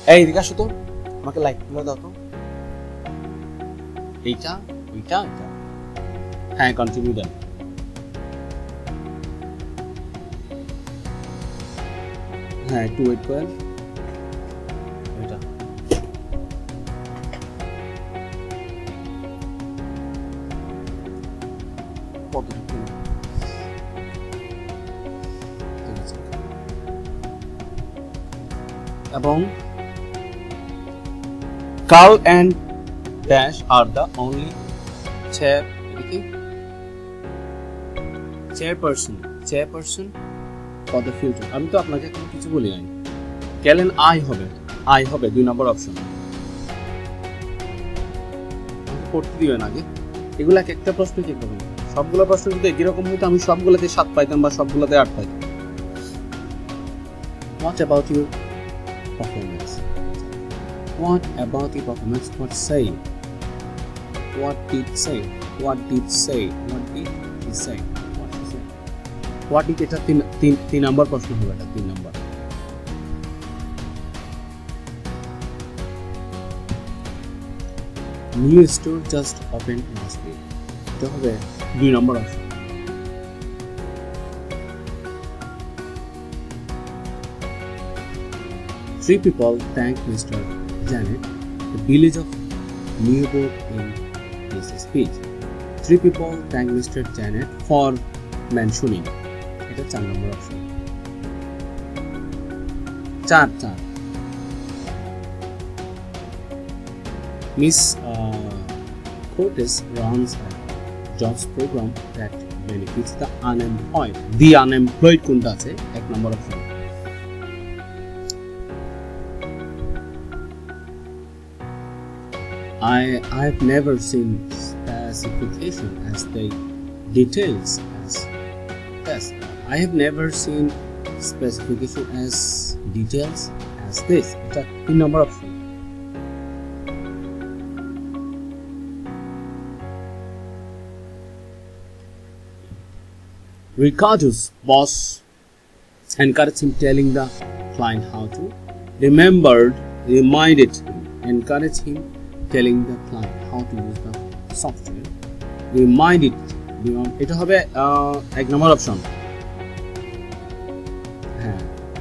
এই এদিকে আসো তো, আমাকে লাইটগুলো দাও তো। এইটা ওইটা এটা, হ্যাঁ কন্টিনিউ দেন। হ্যাঁ একটু ওয়েট করেন। এটা কতটুকু? ঠিক আছে। এবং Carl and Dash are the only chairperson for the future. আমি তো আপনাকে কোনো কিছু বলি নাই। ক্যালেন আই হবে 2 নম্বর অপশন। পড়তে দিবেন আগে, এগুলা একটা প্রশ্ন কি করবেন? সবগুলো প্রশ্ন যদি একই রকম হতো আমি সবগুলোতে 7 পাইতাম বা সবগুলোতে 8 পাইতাম। What about your performance? What about the performance? What say? What did say? What did say? What did he say? What he said? What did এটা তিন নাম্বার প্রশ্ন হবে, এটা 3 number. New store just opened last week. এটা হবে 2 number option. Three people thanked Mr. Janet, the village of Newburgh in his speech. 3 people thanked Mr. Janet for mentioning. এটা 4 number option. 4 Miss Curtis runs a jobs program that benefits the unemployed. The unemployed কোনটা আছে? 1 number option. I've never seen specification as the details as this. I have never seen specification as details as this. It's a 3 number option. Ricardo's boss encouraged him, telling the client how to. Reminded him, encouraged him, telling the client how to use the software. Reminded, এটা হবে 1 number option. হ্যাঁ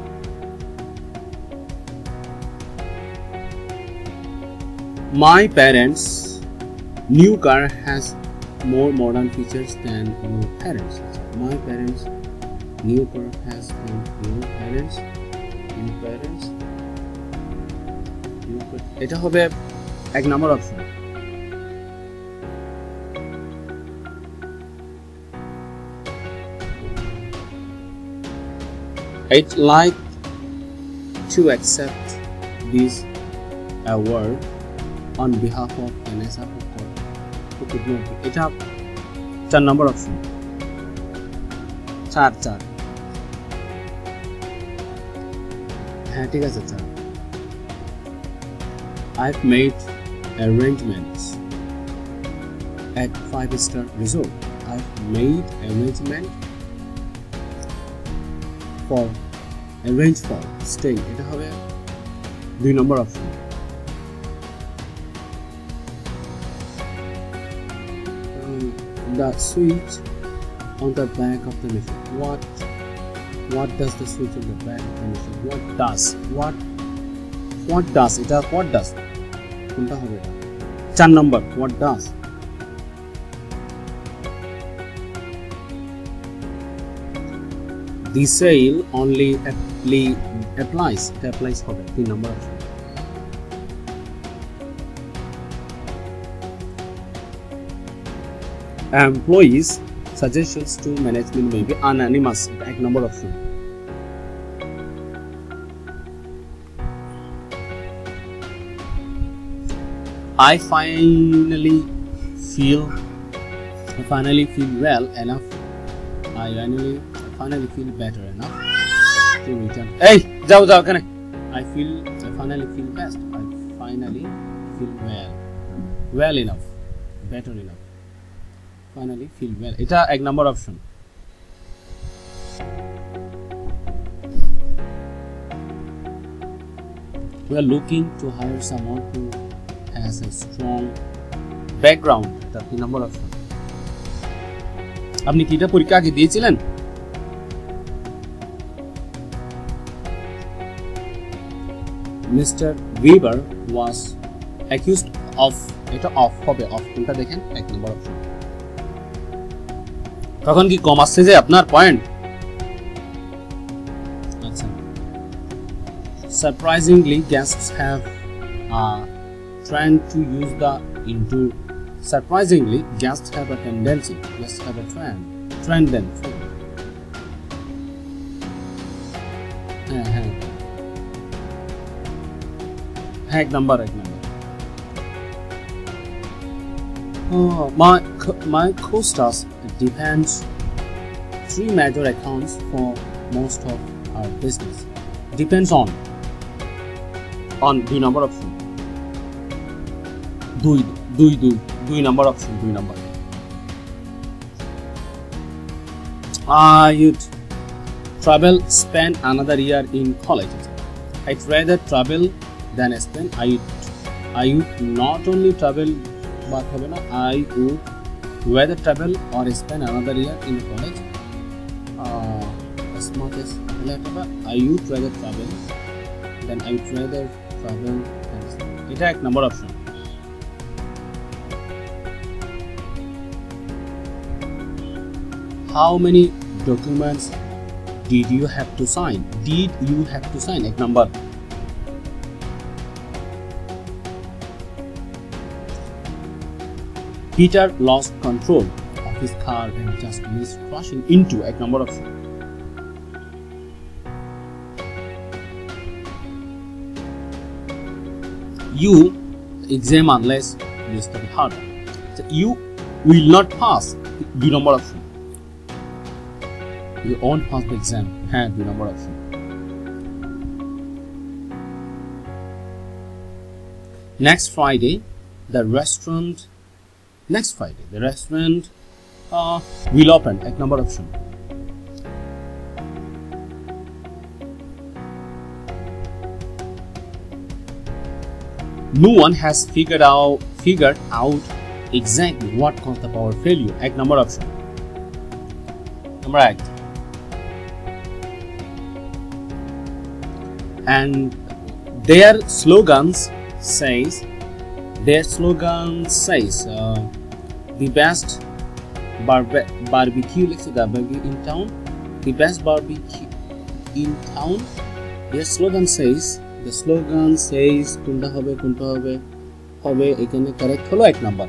My parents' new car has more modern features than your parents. My parents' new car has your parents. এটা হবে 1 number option. I'd like to accept this award on behalf of Vanessa এটা 4 number option. 4 হ্যাঁ ঠিক আছে 4 I've made arrangements at 5-star resort. I've made arrangement for stay. এটা হবে 2 number option. The switch on the back of the machine. What does the switch on the back of the machine? What does এটা what does কোনটা হবে? এটা 4 নম্বর what does। The sale only applies. It applies হবে 3 number option. Employees' suggestions to management may be anonymous. 1 number option. I finally feel well enough. I finally feel better enough to return. Hey, যাও কেন? I finally feel best. I finally feel well enough, better enough. Finally feel well. এটা 1 number option. We are looking to hire someone who has a strong background. That's the number of. আপনি কি এটা পরীক্ষা আগে দিয়েছিলেন? Mr. Weber was accused of এটা of হবে of কোনটা দেখেন এক নম্বর অপশন তখন কি কম আসছে যে আপনার পয়েন্ট আচ্ছা surprisingly guests have trend to use the into surprisingly guests have a tendency guests have a trend then এক number my co-stars depends three major accounts for most of our business depends on দুই number option দুই number option দুই number you'd travel spend another year in college I'd rather travel than spend I would not only travel but I would rather travel or spend another year in college as much as I would rather travel than I would rather travel than spend এটা এক number option how many documents did you have to sign এক নম্বর Peter lost control of his car and just missed crashing into a number of you exam unless you study harder. So you will not pass the number of you won't pass the exam. Have the number of next Friday the restaurant will open at number option no one has figured out exactly what caused the power failure at number option number 8 and their slogan says the best barbecue in town the best barbecue in town their slogan says কোনটা হবে এখানে correct হলো এক number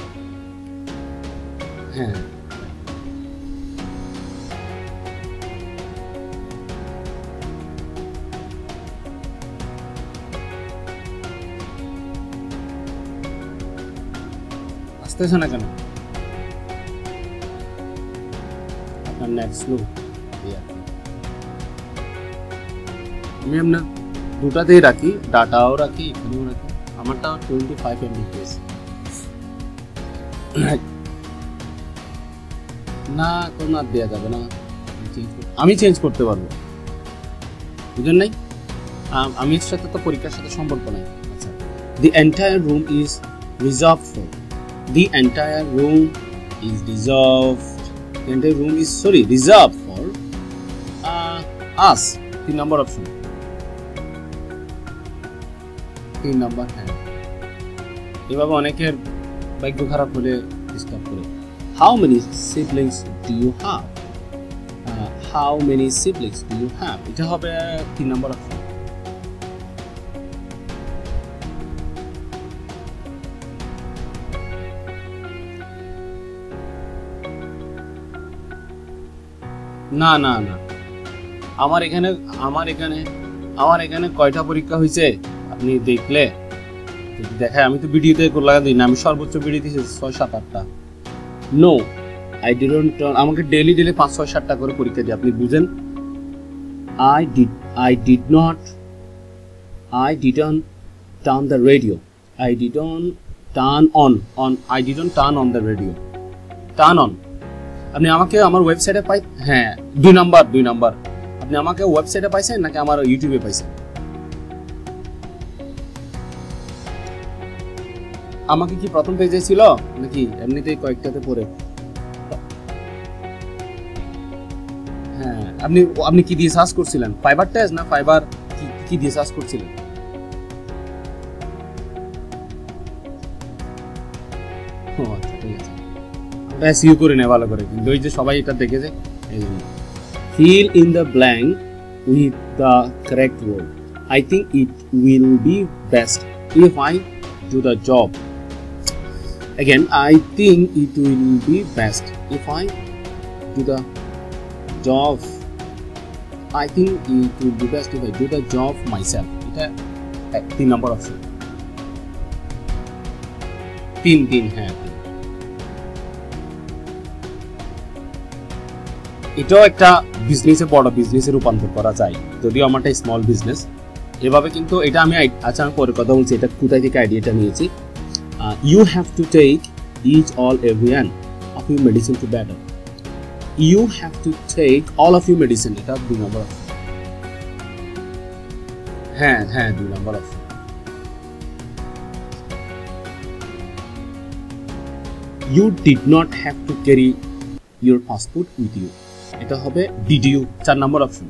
হ্যাঁ আসতেছে না কেন আপনার নেক্সট লুক আমি আপনার দুটাতেই রাখি ডাটাও রাখি এখানেও রাখি আমারটা 25 MB না কোনো আর দেওয়া যাবে না আমি চেঞ্জ করতে পারবো বুঝলেন নাই আমি এর সাথে তো পরীক্ষার সাথে সম্পর্ক নাই আচ্ছা the entire room is reserved for us the number option 3 number হ্যাঁ এভাবে অনেকের ভাগ্য খারাপ হলে ডিস্টার্ব করে how many siblings do you have এটা হবে 3 নাম্বার অপশন না না না আমার এখানে কয়টা পরীক্ষা হয়েছে আপনি দেখলে দেখায় আমি তো ভিডিওতে লাগা দিই না আমি সর্বোচ্চ ভিডিও দিয়েছি 6-7-8টা নো আই ডিডন্ট আমাকে ডেইলি 5-6-7টা করে পরীক্ষা দিই আপনি বুঝেন I didn't turn the radio I didn't turn on the radio turn on আপনি আমাকে আমার ওয়েবসাইটে পাই হ্যাঁ 2 নাম্বার আপনি আমাকে ওয়েবসাইটে পাইছেন নাকি আমার ইউটিউবে পাইছেন আমাকে কি প্রথম পেজে ছিল নাকি এমনিতেই কয়েকটাতে পড়ে? হ্যাঁ, আপনি কি দিয়ে সার্চ করছিলেন? ফাইবার টেস্ট না ফাইবার কি দিয়ে সার্চ করছিলেন? ও আচ্ছা, ঠিক আছে। ওটা এসইও করে নেওয়া ভালো করে, কিন্তু ওই যে সবাই এটা দেখেছে এই জন্য। Fill in the blank with the correct word. I think it will be best if I do the job. Again, I think it will be best if I do the job. I think it will be best if I do the job myself. এটা 3 number option. 3 হ্যাঁ। এটাও একটা বিজনেসে বড় বিজনেসে রূপান্তর করা যায়, যদিও আমারটা স্মল বিজনেস। এভাবে কিন্তু এটা আমি আচ্ছা আমি পরে কথা বলছি এটা কোথায় থেকে আইডিয়াটা নিয়েছি। You have to take each all every one of your medicine to better. You have to take all of your medicine. এটা 2 নম্বর অপশন। হ্যাঁ 2 number option. You did not have to carry your passport with you. এটা হবে did you 4 number option.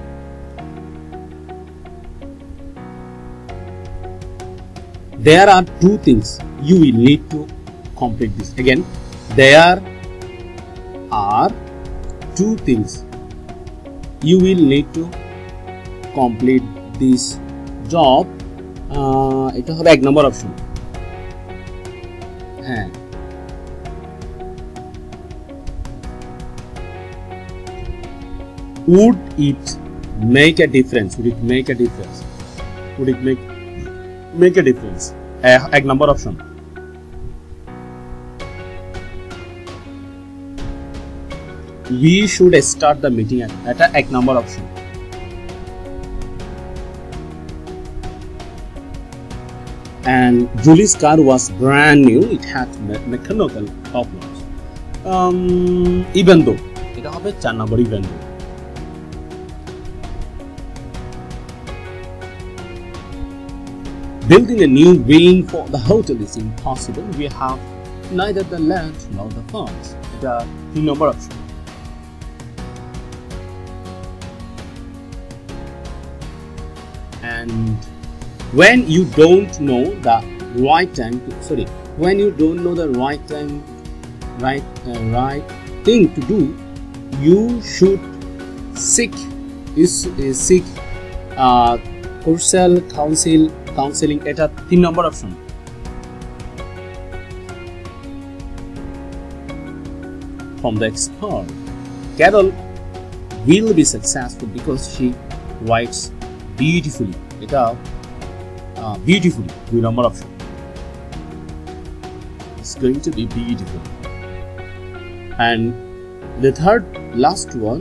There are 2 things you will need to complete this. Again, there are 2 things you will need to complete this job. এটা হবে 1 number option. হ্যাঁ, would it make a difference? Would it make a difference? Would it make a difference? 1 number option. We should start the meeting at এটা 1 number option. And Julie's car was brand new. It had mechanical problems. Even though এটা হবে 4 নম্বর even though। Building a new wing for the hotel is impossible. We have neither the land nor the funds. The 3 number option. And when you don't know the right time, when you don't know the right time, right thing to do, you should seek counseling. এটা 3 number option. From the expert, Carol will be successful because she writes beautifully. এটা beautifully 2 number option. It's going to be beautiful. And the third last one,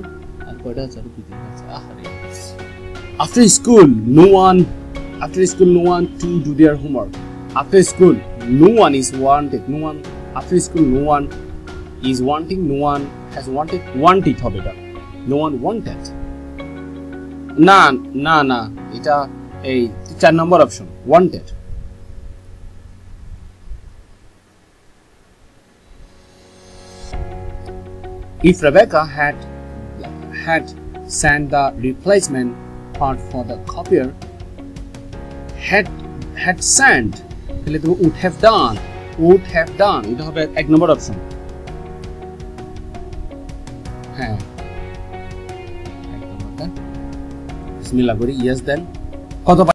after school no one to do their homework. After school no one is wanted. After school no one is wanting. No one has wanted হবে এটা। No one wanted। না এটা এই 4 number option wanted। If Rebecca had sent the replacement part for the copier, had sent, তাহলে তো would have done এটা হবে 1 number option. হ্যাঁ, 1 নম্বর দেন বিসমিল্লাহ করি। yes দেন কত